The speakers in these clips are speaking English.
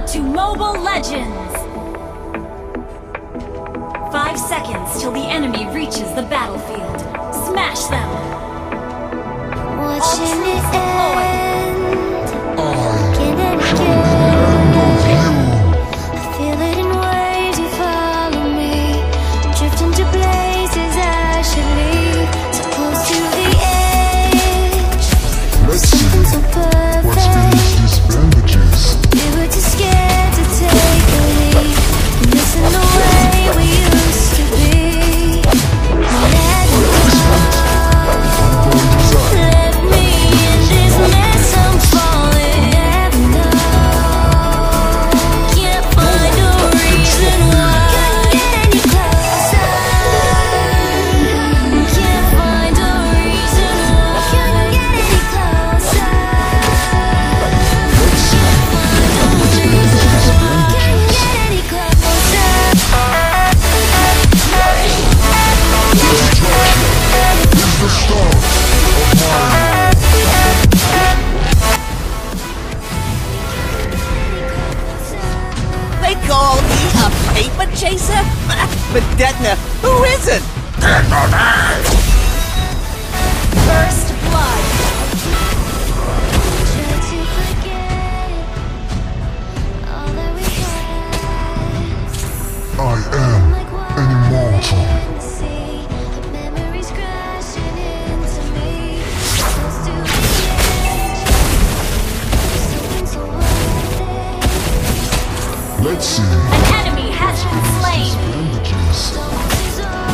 to Mobile Legends! 5 seconds till the enemy reaches the battlefield. Smash them! Watching it end. I shall be the end of you. I feel it in waves, you follow me. Drifting to places I should leave. So close to the edge. Let's see So what's perfect. beneath these bandages. We were too scared to take a leap. Missing the way we used to be. Let me go. By design, Let me in this mess I'm falling. Never know. Can't find a reason why. Couldn't get any closer. Can't find a reason why. Couldn't get any closer. let's see what's beneath these bandages. Is the start of my They call me a paper chaser? But Detna, who isn't? First blood! I am an immortal. Let's see An enemy has been these slain! bandages.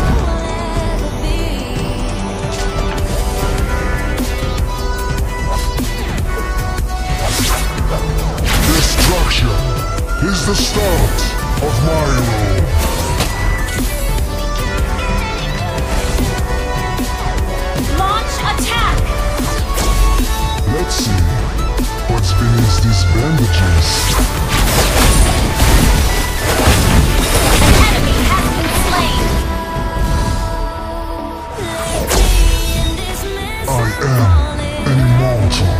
Destruction is the start of my rule. Launch attack! Let's see what's beneath these bandages. An enemy has been slain! I am an immortal.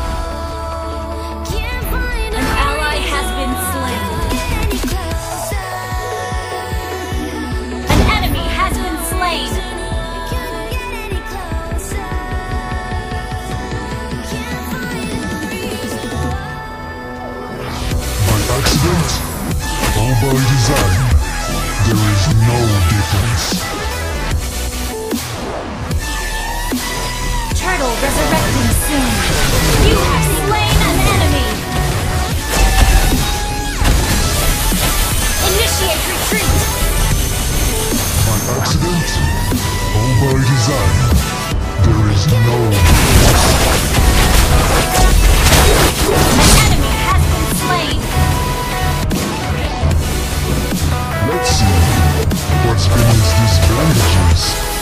An ally has been slain! An enemy has been slain! By accident or by design, there is no difference. Turtle resurrecting soon! You have slain an enemy! Initiate retreat! By accident or by design, there is no difference. An enemy has been slain! Let's see what's beneath these bandages.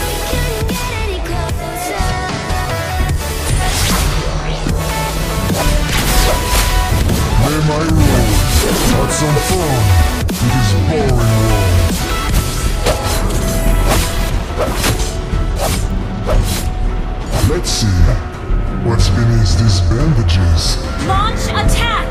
May my role have some fun with this boring world. Let's see what's beneath these bandages. Launch attack!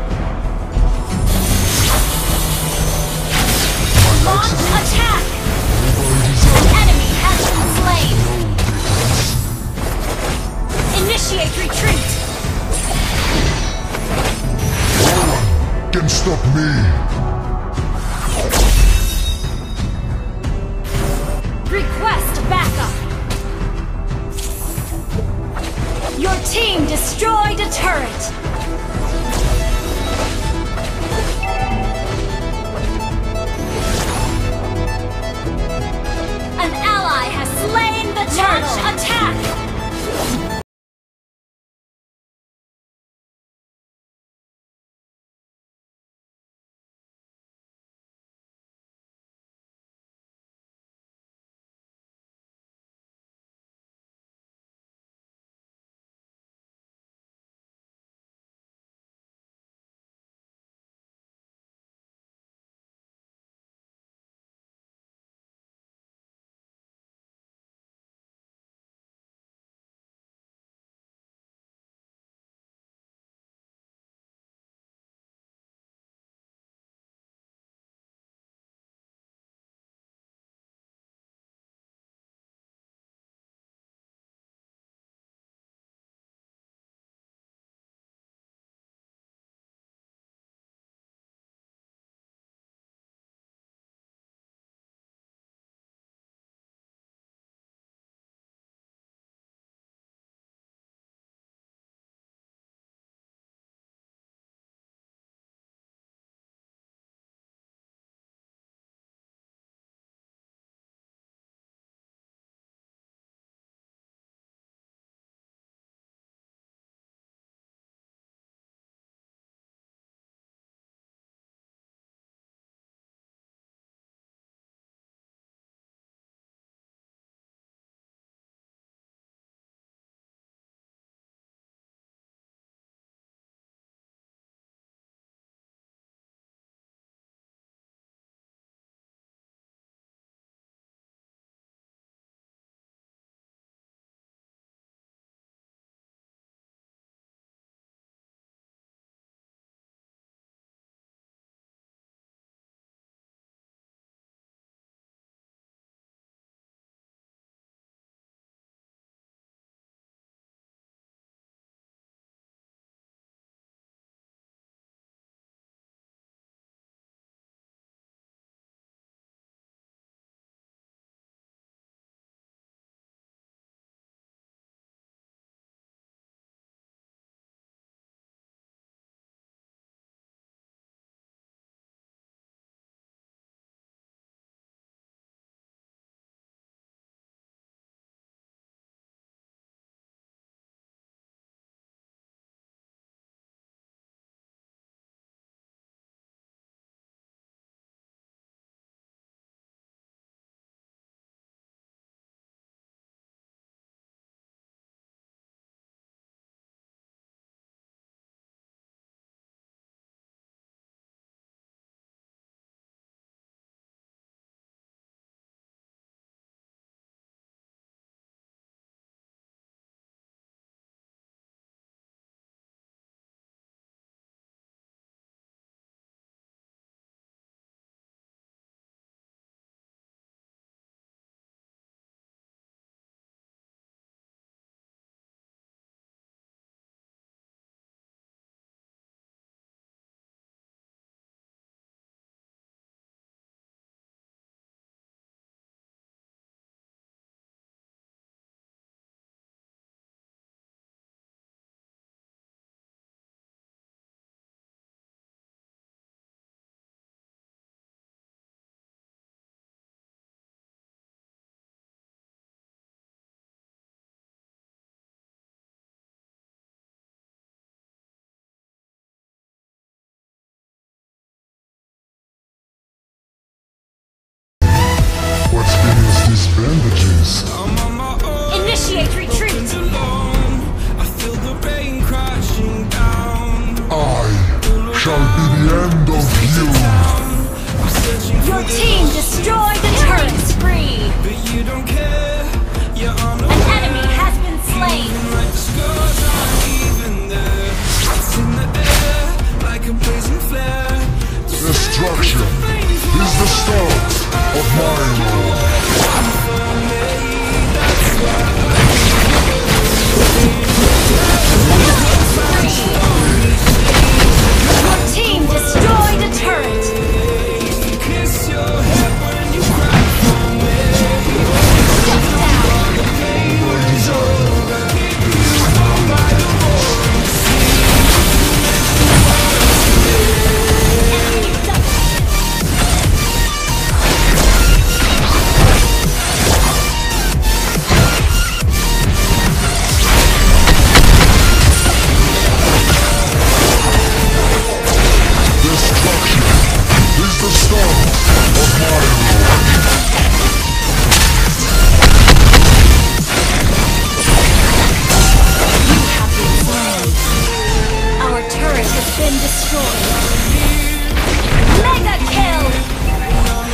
By Launch accident attack! or by design, Enemy has been slain! no difference. Initiate retreat! No one can stop me. Request backup! Your team destroyed a turret! An ally has slain the turtle! Launch attack! team destroyed the turret. Spree. But you don't care. You're on the An enemy has been slain. like the scars aren't even there. It's in the air like a blazing flare. Destruction is the start of my rule. Your team destroyed a turret. Kiss your head when you cry for me. Shut down. Enemy double kill. Destruction is the start of my rule. Have been slain. Our turret has been destroyed. Mega kill.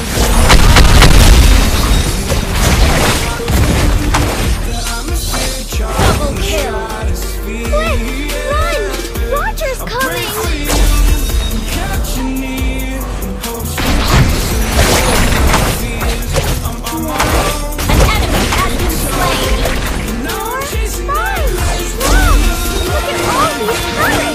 Double kill. Quick, run! Roger's coming! An enemy has been slain. Mine! Mom! Look at all these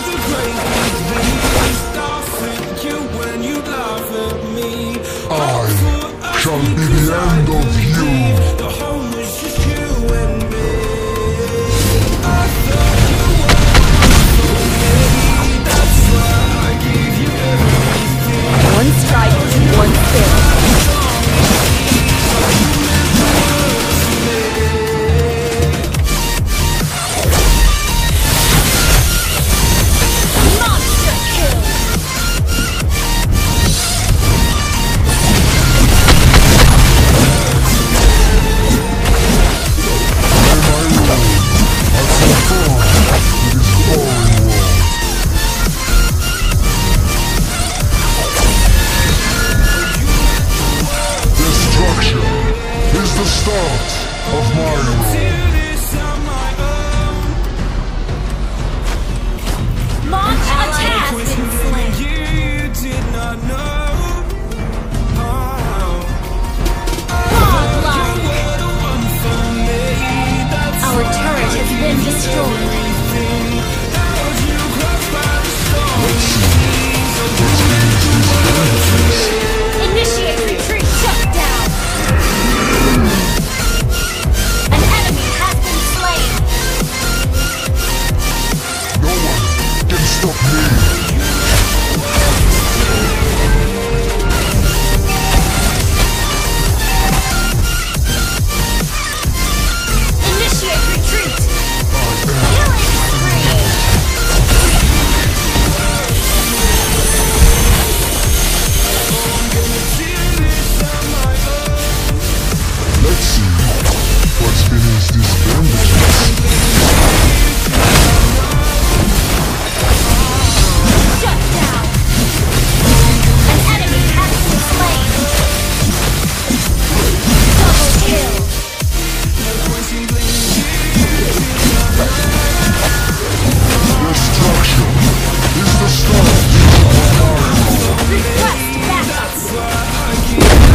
turrets! You when you laugh at me. I shall be the end of you. The home is just you and me. One strike, one spin. Monster kill. By my rule, I conform to this boring world. Destruction is the start of my rule. Launch attack has been slain. You did not know. Godlike. Our turret has been destroyed. Initiate retreat. Shut down. An enemy has been slain. No one can stop me. Initiate retreat. Killing spree. Let's see what's beneath these bandages. Shut down. An enemy has been slain. Double kill. Destruction is the start of my rule. Request backup.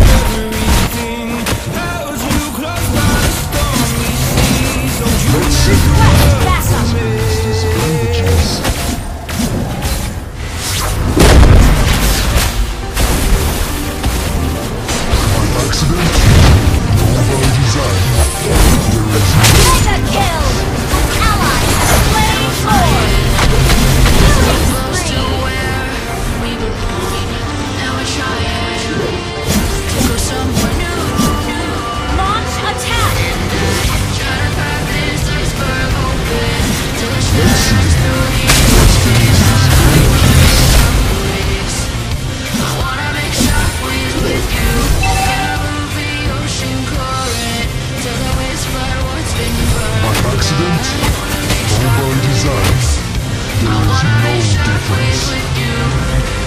Let's see Request backup. what's beneath these bandages. By accident, nor by design. There is no Mega kill. An ally has slain Lord. Killing spree. Launch attack. Let's see what's beneath these bandages. By accident, or by design, there is no difference.